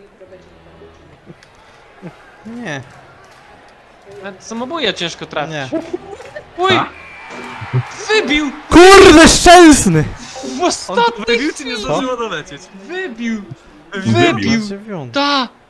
Nie. Samobuja ciężko trafić. Nie. Uj! Wybił! Kurde, szczęsny! W ostatniej Wybił czy nie zdążyło dolecieć? Wybił! Wybił. Wybił! Dziewiąty. Ta!